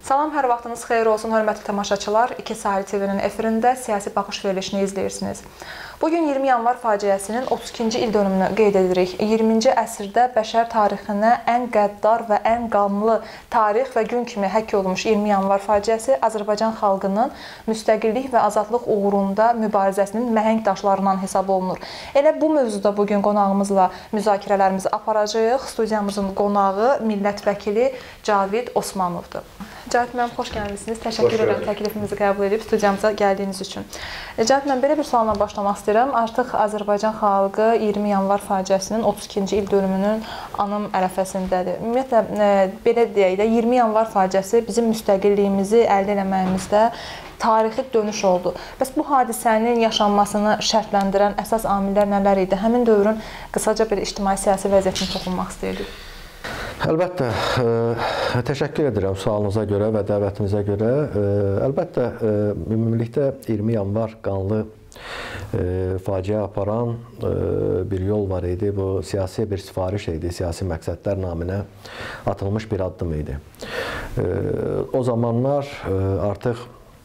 Salam, hər vaxtınız xeyir olsun, hörmətli tamaşaçılar. 2 Sahil TV-nin efirində siyasi baxış verilişini izləyirsiniz. Bugün 20 yanvar faciəsinin 32-ci il dönümünü qeyd edirik. 20-ci əsrdə bəşər tarixinə ən qəddar və ən qanlı tarix və gün kimi həkk olunmuş 20 yanvar faciəsi Azərbaycan xalqının müstəqillik və azadlıq uğrunda mübarizəsinin məhəng daşlarından hesab olunur. Elə bu mövzuda bugün qonağımızla müzakirələrimizi aparacağıq. Studiyamızın qonağı millət vəkili Cavid Osmanovdur. Cavid müəllim, xoş gəlmişsiniz. Təşəkkür edirəm təklifimizi qəbul edib studiyamıza gəldiyiniz üçün. Cavid müəllim, belə bir sualla başlamaq istəyirəm. Artıq Azərbaycan xalqı 20 yanvar faciəsinin 32-ci il dönümünün anım ərəfəsindədir. Ümumiyyətlə, belə deyək də, 20 yanvar faciəsi bizim müstəqilliyimizi əldə etməyimizdə tarixi dönüş oldu. Bəs bu hadisənin yaşanmasını şərtləndirən əsas amillər nələr idi? Həmin dövrün qısaca bir ictimai-siyasi vəziyyətini toxunmaq istəyirdik. Əlbəttə, təşəkkür edirəm sualınıza görə və dəvətinizə görə. Əlbəttə, ümumilikdə 20 yanvar qanlı faciə aparan bir yol var idi. Bu, siyasi bir sifariş idi, siyasi məqsədlər naminə atılmış bir addım idi. O zamanlar artıq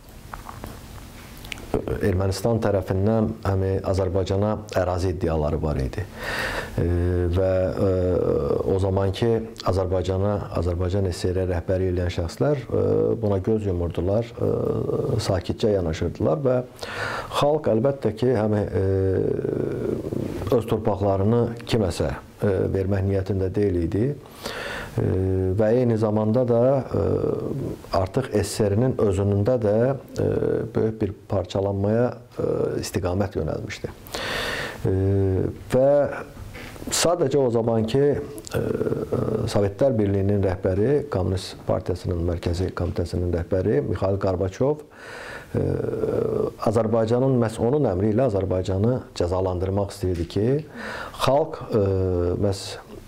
Ermənistan tərəfindən Azərbaycana ərazi iddiaları var idi və o zamanki Azərbaycan SSR rəhbəri eləyən şəxslər buna göz yumurdular, sakitcə yanaşırdılar və xalq əlbəttə ki, öz torpaqlarını kiməsə vermək niyyətində deyil idi və eyni zamanda da artıq SSR-nin özünündə də böyük bir parçalanmaya istiqamət yönəlmişdi. Və sadəcə o zamanki Sovetlər Birliyinin rəhbəri, Kommunist Partiyasının Mərkəzi Komitəsinin rəhbəri Mikhail Gorbaçov Azərbaycanın məhz onun əmri ilə Azərbaycanı cəzalandırmaq istəyirdi ki, xalq məhz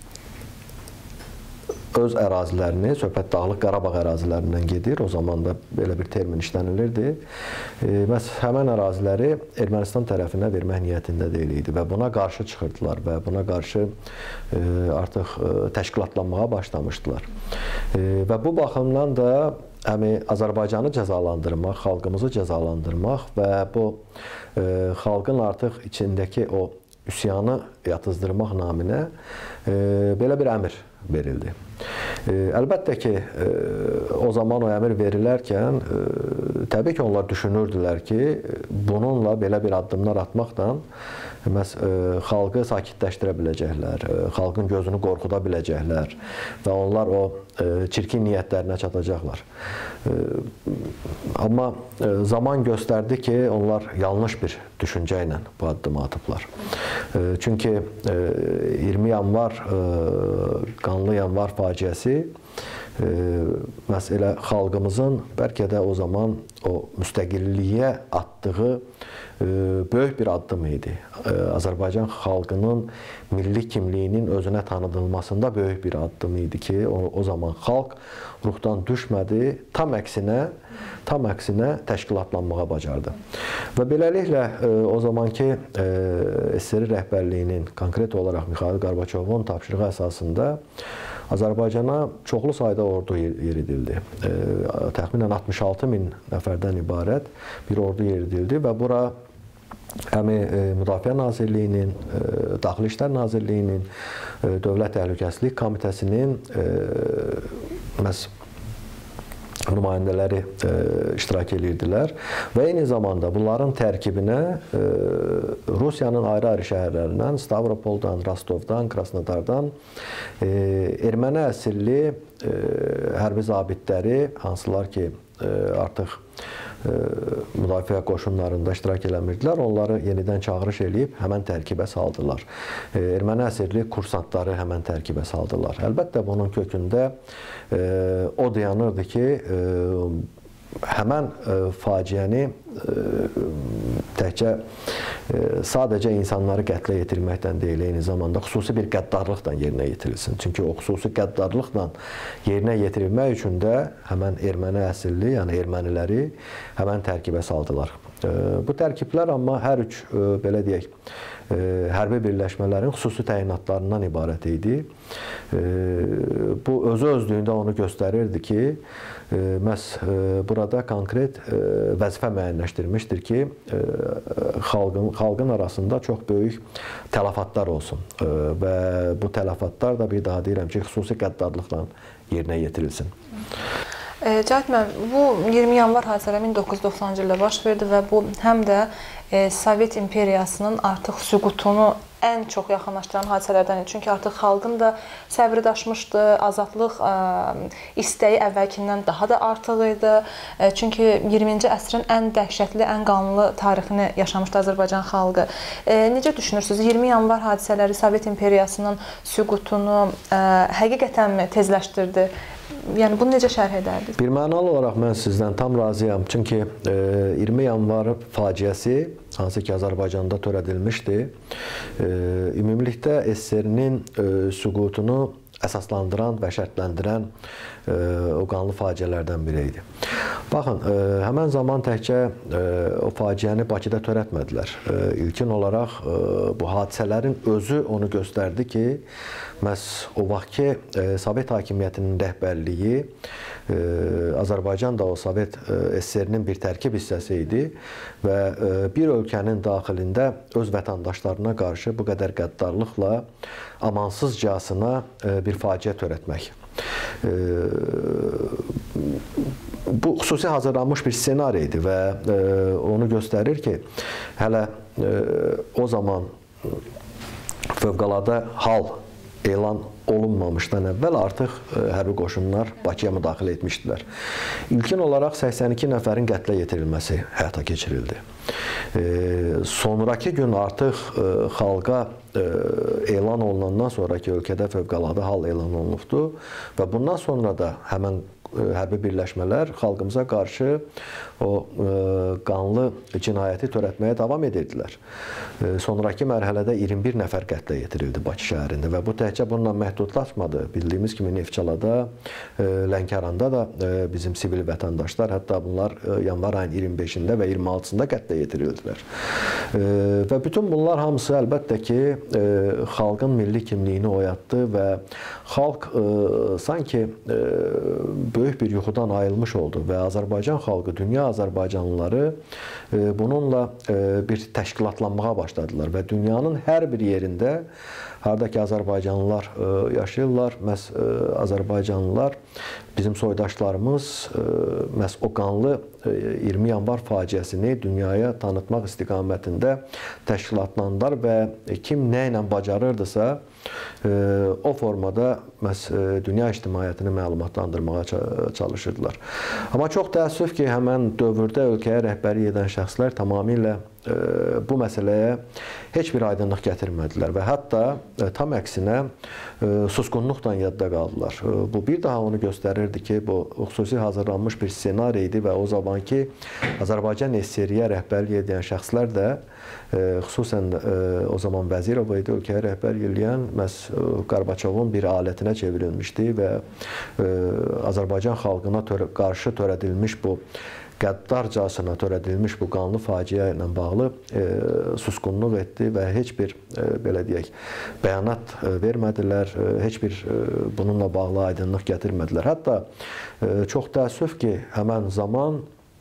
öz ərazilərini, söhbət Dağlıq Qarabağ ərazilərindən gedir, o zaman da belə bir termin işlənilirdi. Məhz həmən əraziləri Ermənistan tərəfinə vermək niyyətində deyil idi və buna qarşı çıxırdılar və buna qarşı artıq təşkilatlanmağa başlamışdılar. Və bu baxımdan da Azərbaycanı cəzalandırmaq, xalqımızı cəzalandırmaq və bu xalqın artıq içindəki o üsyanı yatızdırmaq naminə belə bir əmr verildi. Əlbəttə ki, o zaman o əmr verilərkən təbii ki, onlar düşünürdülər ki, bununla belə bir addımlar atmaqla xalqı sakitləşdirə biləcəklər, xalqın gözünü qorxuda biləcəklər və onlar o çirkin niyyətlərinə çatacaqlar. Amma zaman göstərdi ki, onlar yanlış bir düşüncə ilə bu addımı atıblar. Çünki 20 yanvar, qanlı yanvar faciəsi məhz elə xalqımızın bəlkə də o zaman o müstəqilliyə atdığı böyük bir addım idi. Azərbaycan xalqının milli kimliyinin özünə tanıdılmasında böyük bir addım idi ki, o zaman xalq ruhdan düşmədi, tam əksinə təşkilatlanmağa bacardı. Və beləliklə o zamanki SSR rəhbərliyinin, konkret olaraq Mikhail Gorbaçovun tapşırığı əsasında Azərbaycana çoxlu sayda ordu yeridildi. Təxminən 66 min nəfərdən ibarət bir ordu yeridildi və bura həm Müdafiə Nazirliyinin, Daxili İşlər Nazirliyinin, Dövlət Təhlükəsizlik Komitəsinin nümayəndələri iştirak edirdilər və eyni zamanda bunların tərkibinə Rusiyanın ayrı-ayrı şəhərlərindən, Stavropoldan, Rostovdan, Krasnodardan erməni əsilli hərbi zabitləri, hansılar ki, artıq müdafiə qoşunlarında iştirak eləmirdilər, onları yenidən çağırış eləyib həmən tərkibə saldılar. Erməni əsirli kursantları həmən tərkibə saldılar. Əlbəttə, bunun kökündə o dayanırdı ki, həmən faciəni təkcə sadəcə insanları qətlə yetirməkdən deyil, eyni zamanda xüsusi bir qəddarlıqla yerinə yetirilsin. Çünki o xüsusi qəddarlıqla yerinə yetirilmək üçün də həmən erməni əsilli, yəni erməniləri həmən tərkibə saldılar. Bu tərkiblər amma hər üç, belə deyək, hərbi birləşmələrin xüsusi təyinatlarından ibarət idi. Bu özü-özlüyündə onu göstərirdi ki, məhz burada konkret vəzifə müəyyənləşdirmişdir ki, xalqın arasında çox böyük tələfatlar olsun və bu tələfatlar da bir daha deyirəm ki, xüsusi qəddarlıqla yerinə yetirilsin. Cahit müəllim, bu 20 yanvar hadisələri 1990-cı ildə baş verdi və bu həm də Sovet imperiyasının artıq süqutunu ən çox yaxınlaşdıran hadisələrdən idi. Çünki artıq xalqın da səbri daşmışdı, azadlıq istəyi əvvəlkindən daha da artıq idi. Çünki 20-ci əsrin ən dəhşətli, ən qanlı tarixini yaşamışdı Azərbaycan xalqı. Necə düşünürsünüz? 20 yanvar hadisələri Sovet imperiyasının süqutunu həqiqətənmi tezləşdirdi? Yəni bunu necə şərh edərdiniz? Birmənalı olaraq mən sizdən tam razıyam. Çünki 20 yanvar faciəsi, hansı ki Azərbaycanda törədilmişdi, ümumilikdə SSR-nin süqutunu əsaslandıran və şərtləndirən o qanlı faciələrdən biri idi. Baxın, həmən zaman təkcə o faciəni Bakıda törətmədilər. İlkin olaraq bu hadisələrin özü onu göstərdi ki, məhz o vaxtki Sovet hakimiyyətinin rəhbərliyi, Azərbaycan da o Sovet SSR-nin bir tərkib hissəsi idi və bir ölkənin daxilində öz vətəndaşlarına qarşı bu qədər qəddarlıqla amansızcasına bir faciə törətmək. Bu xüsusi hazırlanmış bir ssenari idi və onu göstərir ki, hələ o zaman fövqəladə hal elan olunmamışdan əvvəl artıq hərbi qoşunlar Bakıya müdaxilə etmişdilər. İlkin olaraq 82 nəfərin qətlə yetirilməsi həyata keçirildi. Sonraki gün artıq xalqa elan olunandan sonraki ölkədə fövqəladə hal elan olunubdu və bundan sonra da həmən hərbi birləşmələr xalqımıza qarşı o qanlı cinayəti törətməyə davam edirdilər. Sonraki mərhələdə 21 nəfər qətlə yetirildi Bakı şəhərində və bu təkcə bununla məhdudlaşmadı. Bildiyimiz kimi Neftçalada, Lənkəranda da bizim sivil vətəndaşlar, hətta bunlar yanvar ayının 25-də və 26-sında qətlə yetirildilər. Və bütün bunlar hamısı əlbəttə ki, xalqın milli kimliyini oyatdı və xalq sanki böyük bir yuxudan ayılmış oldu və Azərbaycan xalqı, dünya Azərbaycanlıları bununla bir təşkilatlanmağa başladılar və dünyanın hər bir yerində harda ki Azərbaycanlılar yaşayırlar, məhz Azərbaycanlılar, bizim soydaşlarımız məhz o qanlı 20 yanvar faciəsini dünyaya tanıtmaq istiqamətində təşkilatlandılar və kim nə ilə bacarırdısa o formada məhz dünya ictimaiyyətini məlumatlandırmağa çalışırdılar. Amma çox təəssüf ki, həmən dövrdə ölkəyə rəhbərlik edən şəxslər tamamilə bu məsələyə heç bir aydınlıq gətirmədilər və hətta tam əksinə susqunluqla yadda qaldılar. Bu bir daha onu göstərirdi ki, bu xüsusi hazırlanmış bir ssenari idi və o zamanki Azərbaycan SSR-yə rəhbərlik edən şəxslər də xüsusən o zaman Vəzirov idi, ölkəyə rəhbərlik edən məhz Qarbaçovun bir alətinə çevrilmişdi və Azərbaycan xalqına qarşı törədilmiş bu qəddarcasına törədilmiş bu qanlı faciə ilə bağlı susqunluq etdi və heç bir, belə deyək, bəyanat vermədilər, heç bir bununla bağlı aydınlıq gətirmədilər. Hətta çox təəssüf ki, həmən zaman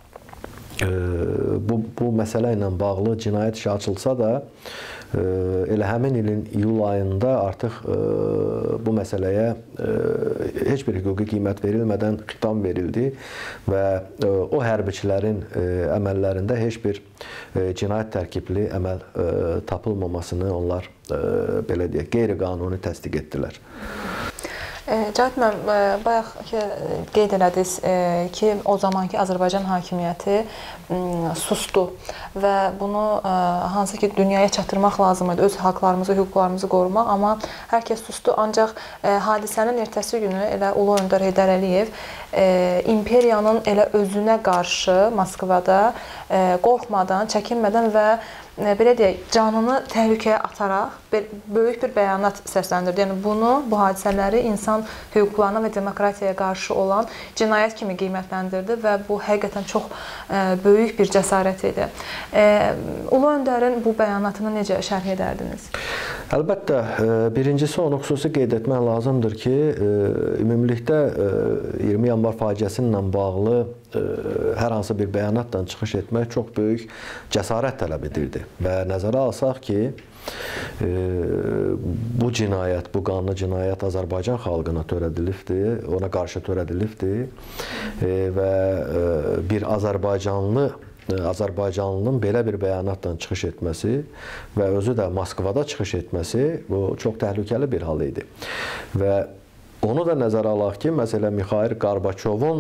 bu məsələ ilə bağlı cinayət işi açılsa da, elə həmin ilin iyul ayında artıq bu məsələyə heç bir hüquqi qiymət verilmədən xitam verildi və o hərbiçilərin əməllərində heç bir cinayət tərkibli əməl tapılmamasını onlar, belə deyək, qeyri-qanuni təsdiq etdilər. Cahit müəllim, bayaq qeyd elədiniz ki, o zamanki Azərbaycan hakimiyyəti susdu və bunu hansı ki dünyaya çatdırmaq lazım idi, öz haqlarımızı, hüquqlarımızı qorumaq, amma hər kəs susdu. Ancaq hadisənin ertəsi günü elə Ulu Öndər Heydər Əliyev imperiyanın elə özünə qarşı Moskvada qorxmadan, çəkinmədən və belə deyək, canını təhlükəyə ataraq böyük bir bəyanat səsləndirdi. Yəni bu hadisələri insan hüquqlarına və demokratiyaya qarşı olan cinayət kimi qiymətləndirdi və bu həqiqətən çox böyük bir cəsarət idi. Ulu öndərin bu bəyanatını necə şərh edərdiniz? Əlbəttə, birincisi onu xüsusi qeyd etmək lazımdır ki, ümumilikdə 20 yanvar faciəsi ilə bağlı hər hansı bir bəyanatla çıxış etmək çox böyük cəsarət tələb edirdi. Və nəzərə alsaq ki, bu cinayət, bu qanlı cinayət Azərbaycan xalqına törədilibdir, ona qarşı törədilibdir və bir Azərbaycanlının belə bir bəyanatla çıxış etməsi və özü də Moskvada çıxış etməsi bu çox təhlükəli bir hal idi. Və onu da nəzərə alaq ki, məsələn, Mikhail Qorbaçovun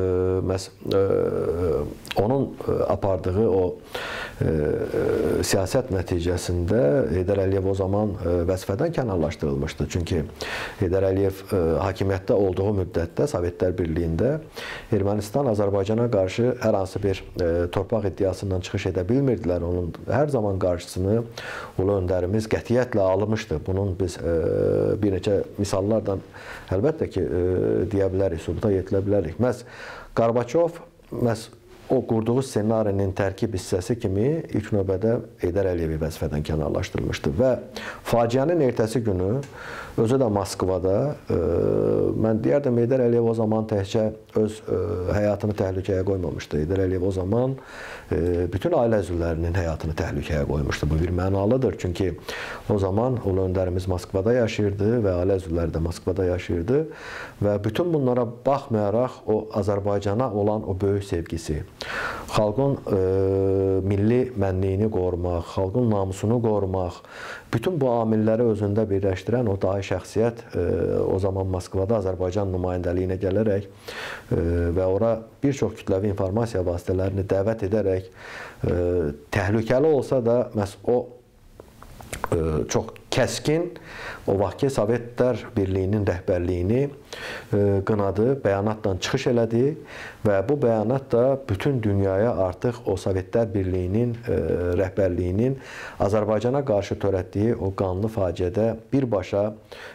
onun apardığı o siyasət nəticəsində Heydər Əliyev o zaman vəzifədən kənarlaşdırılmışdı. Çünki Heydər Əliyev hakimiyyətdə olduğu müddətdə Sovetlər Birliyində Ermənistan Azərbaycana qarşı hər hansı bir torpaq iddiasından çıxış edə bilmirdilər. Onun hər zaman qarşısını ulu öndərimiz qətiyyətlə almışdı. Bunun biz bir neçə misallardan əlbəttə ki, deyə bilərik, sübuta yetilə bilərik. Məhz Qorbaçov o qurduğu ssenarinin tərkib hissəsi kimi ilk növbədə Heydər Əliyevi vəzifədən kənarlaşdırmışdı və faciənin ertəsi günü özü də Moskvada, mən deyərdim, Heydər Əliyev o zaman təkcə öz həyatını təhlükəyə qoymamışdı. Heydər Əliyev o zaman bütün ailə üzvlərinin həyatını təhlükəyə qoymuşdu. Bu bir mənalıdır. Çünki o zaman ulu öndərimiz Moskvada yaşayırdı və ailə üzvləri də Moskvada yaşayırdı və bütün bunlara baxmayaraq o Azərbaycana olan o böyük sevgisi, xalqın milli mənliyini qorumaq, xalqın namusunu qorumaq, bütün bu amilləri özündə birləşdirən o dahi şəxsiyyət o zaman Moskvada Azərbaycan nümayəndəliyinə gələrək və ora bir çox kütləvi informasiya vasitələrini dəvət edərək təhlükəli olsa da məhz o çox kəskin o vaxtki Sovetlər Birliyinin rəhbərliyini qınadı, bəyanatla çıxış elədi və bu bəyanat da bütün dünyaya artıq o Sovetlər Birliyinin rəhbərliyinin Azərbaycana qarşı törətdiyi o qanlı faciədə birbaşa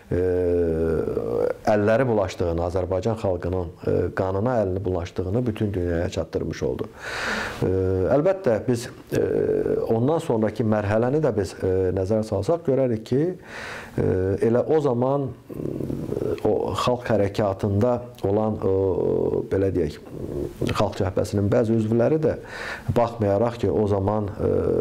əlləri bulaşdığını, Azərbaycan xalqının qanına əlini bulaşdığını bütün dünyaya çatdırmış oldu. Əlbəttə, biz ondan sonraki mərhələni də biz nəzərə salsaq görərik ki, elə o zaman o xalq hərəkatında olan belə deyək, xalq cəhbəsinin bəzi üzvləri də baxmayaraq ki, o zaman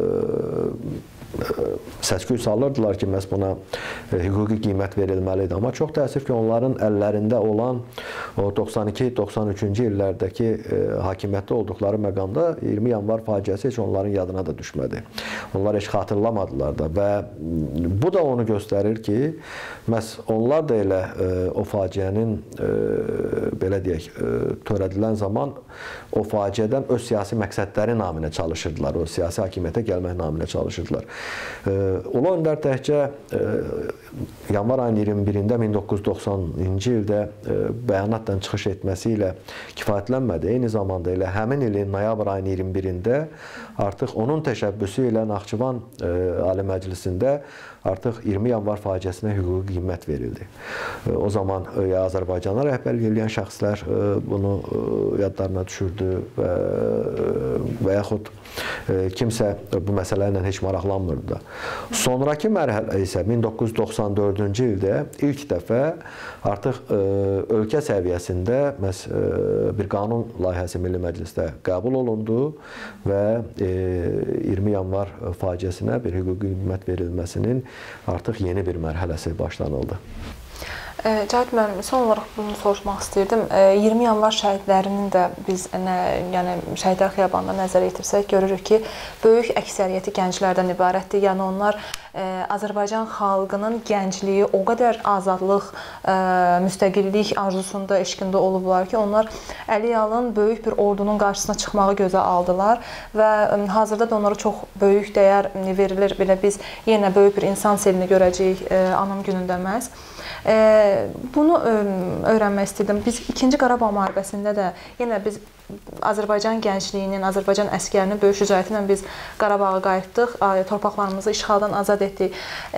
səs-küy salırdılar ki, məhz buna hüquqi qiymət verilməlidir. Amma çox təəssüf ki, onların əllərində olan o 92-93-cü illərdəki hakimiyyətdə olduqları məqamda 20 yanvar faciəsi heç onların yadına da düşmədi. Onlar heç xatırlamadılar da və bu da onu göstərir ki, məhz onlar da elə o faciənin belə deyək, törədilən zaman o faciədən öz siyasi məqsədləri naminə çalışırdılar, o siyasi hakimiyyətə gəlmək naminə çalışırdılar. Ulu Öndər təkcə yanvar ayının 21-də 1990-cı ildə bəyanatla çıxış etməsi ilə kifayətlənmədi. Eyni zamanda elə həmin ilin noyabr ayının 21-də artıq onun təşəbbüsü ilə Naxçıvan Ali Məclisində artıq 20 yanvar faciəsinə hüquqi qiymət verildi. O zaman ya Azərbaycana rəhbərlik edən şəxslər bunu yadlarına düşürdü və yaxud kimsə bu məsələ ilə heç maraqlanmırdı da. Sonraki mərhələ isə 1994-cü ildə ilk dəfə artıq ölkə səviyyəsində bir qanun layihəsi Milli Məclisdə qəbul olundu və 20 yanvar faciəsinə bir hüquqi qiymət verilməsinin artıq yeni bir mərhələsi başlanıldı. Cahit müəllim, son olaraq bunu soruşmaq istəyirdim. 20 yanvar şəhidlərinin də biz yəni Şəhidlər Xiyabanında nəzərə yetirsək, görürük ki, böyük əksəriyyəti gənclərdən ibarətdir. Yəni onlar Azərbaycan xalqının gəncliyi o qədər azadlıq, müstəqillik arzusunda, eşqində olublar ki, onlar əliyalın böyük bir ordunun qarşısına çıxmağı gözə aldılar və hazırda da onlara çox böyük dəyər verilir. Belə biz yenə böyük bir insan selini görəcəyik anım günündə məhz. Bunu öyrənmək istədim. Biz 2-ci Qarabağ müharibəsində də yenə biz Azərbaycan gəncliyinin, Azərbaycan əsgərinin böyük şücaəti ilə biz Qarabağa qayıtdıq, torpaqlarımızı işğaldan azad etdik.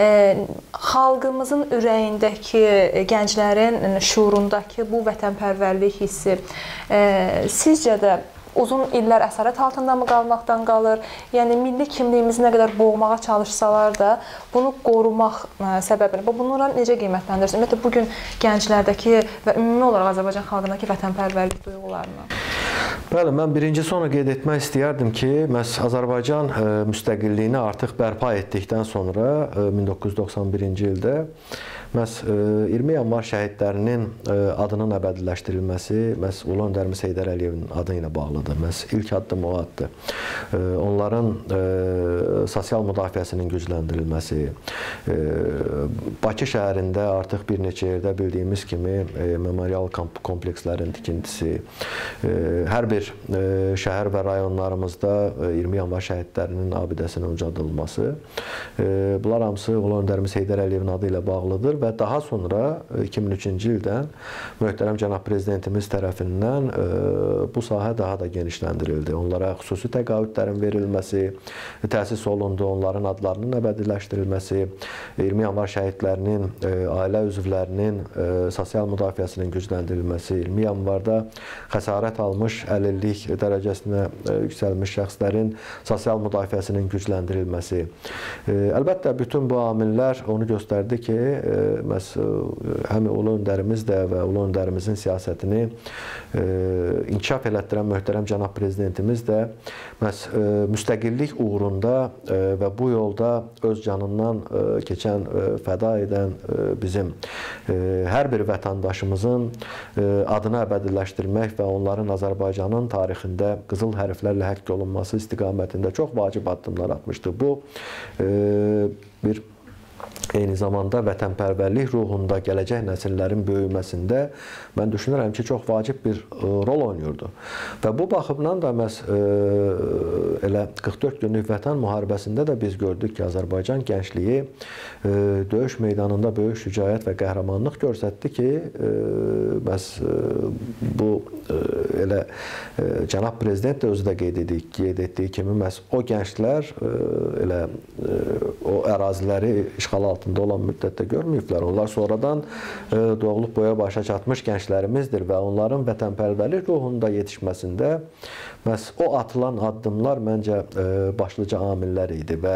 Xalqımızın ürəyindəki, gənclərin şuurundakı bu vətənpərvərlik hissi sizcə də uzun illər əsarət altında mı qalmaqdan qalır? Yəni, milli kimliyimizi nə qədər boğmağa çalışsalar da, bunu qorumaq səbəbini, bunlara necə qiymətləndirirsiniz? Ümumiyyətlə, bugün gənclərdəki və ümumi olaraq Azərbaycan xalqındakı vətənpərvərlik duyğularını. Bəli, mən birinci sonu qeyd etmək istəyərdim ki, məhz Azərbaycan müstəqilliyini artıq bərpa etdikdən sonra 1991-ci ildə məhz 20 yanvar şəhidlərinin adının əbədiləşdirilməsi məhz Ulu Öndərimiz Heydər Əliyevin adı ilə bağlıdır. Məhz ilk addım o addır. Onların sosial müdafiəsinin gücləndirilməsi, Bakı şəhərində artıq bir neçə yerdə bildiyimiz kimi memorial komplekslərin tikintisi, hər bir şəhər və rayonlarımızda 20 yanvar şəhidlərinin abidəsinin ucadılması, bunlar hamısı Ulu Öndərimiz Heydər Əliyevin adı ilə bağlıdır və daha sonra 2003-cü ildən möhtərəm cənab prezidentimiz tərəfindən bu sahə daha da genişləndirildi. Onlara xüsusi təqaüdlərin verilməsi, təsis olundu, onların adlarının əbədiləşdirilməsi, 20 yanvar şəhidlərinin, ailə üzvlərinin sosial müdafiəsinin gücləndirilməsi, 20 yanvarda xəsarət almış, əlillik dərəcəsinə yüksəlmiş şəxslərin sosial müdafiəsinin gücləndirilməsi. Əlbəttə, bütün bu amillər onu göstərdi ki, məhz həm Ulu Öndərimiz də və Ulu Öndərimizin siyasətini inkişaf elətdirən möhtərəm cənab prezidentimiz də məhz müstəqillik uğrunda və bu yolda öz canından keçən, fəda edən bizim hər bir vətəndaşımızın adını əbədiləşdirmək və onların Azərbaycanın tarixində qızıl hərflərlə həkk olunması istiqamətində çox vacib addımlar atmışdır. Bu bir eyni zamanda vətənpərvərlik ruhunda gələcək nəsillərin böyüməsində mən düşünürəm ki, çox vacib bir rol oynayırdı. Və bu baxımdan da məhz elə 44 günlük vətən müharibəsində də biz gördük ki, Azərbaycan gəncliyi döyüş meydanında böyük şücaət və qəhrəmanlıq göstərdi ki, məhz bu elə cənab prezident də özü də qeyd etdiyi kimi məhz o gənclər elə o əraziləri işğal altında olan müddətdə görməyiblər. Onlar sonradan doğulub boya başa çatmış gənclərimizdir və onların vətənpərvərlik ruhunda yetişməsində məhz o atılan addımlar məncə başlıca amillər idi və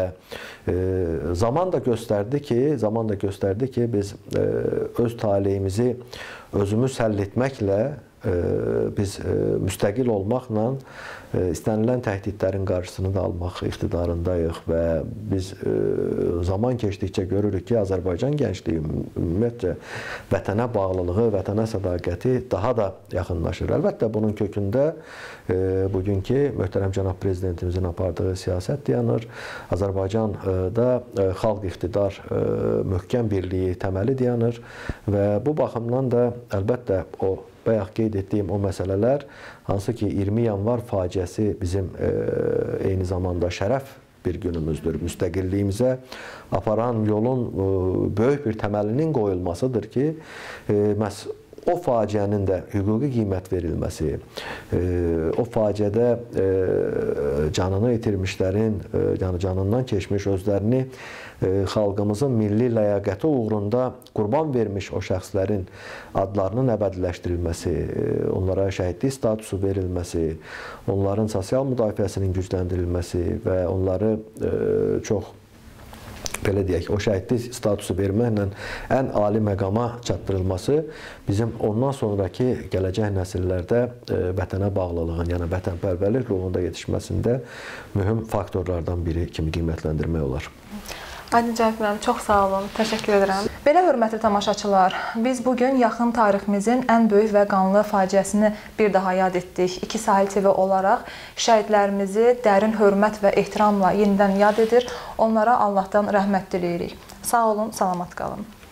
zaman da göstərdi ki, biz öz taleyimizi özümüz həll etməklə biz müstəqil olmaqla istənilən təhdidlərin qarşısını da almaq iqtidarındayıq və biz zaman keçdikcə görürük ki, Azərbaycan gəncliyi ümumiyyətcə vətənə bağlılığı, vətənə sədaqəti daha da yaxınlaşır. Əlbəttə, bunun kökündə bugünkü möhtərəm cənab prezidentimizin apardığı siyasət dayanır. Azərbaycanda xalq iqtidar möhkəm birliyi təməli dayanır və bu baxımdan da əlbəttə o bayaq qeyd etdiyim o məsələlər, hansı ki 20 yanvar faciəsi bizim eyni zamanda şərəf bir günümüzdür. Müstəqilliyimizə aparan yolun böyük bir təməlinin qoyulmasıdır ki, məhz o faciənin də hüquqi qiymət verilməsi, o faciədə canını itirmişlərin, canından keçmiş, özlərini xalqımızın milli ləyaqəti uğrunda qurban vermiş o şəxslərin adlarının əbədiləşdirilməsi, onlara şəhidlik statusu verilməsi, onların sosial müdafiəsinin gücləndirilməsi və onları çox belə deyək, o şəhidlik statusu verməklə ən ali məqama çatdırılması bizim ondan sonraki gələcək nəsillərdə vətənə bağlılığın, yəni vətənpərvərlik ruhunda yetişməsində mühüm faktorlardan biri kimi qiymətləndirmək olar. Aydın cənab müəllim, çox sağ olun, təşəkkür edirəm. Belə hörmətli tamaşaçılar, biz bugün yaxın tariximizin ən böyük və qanlı faciəsini bir daha yad etdik. İki Sahil TV olaraq şəhidlərimizi dərin hörmət və ehtiramla yenidən yad edir, onlara Allahdan rəhmət diləyirik. Sağ olun, salamat qalın.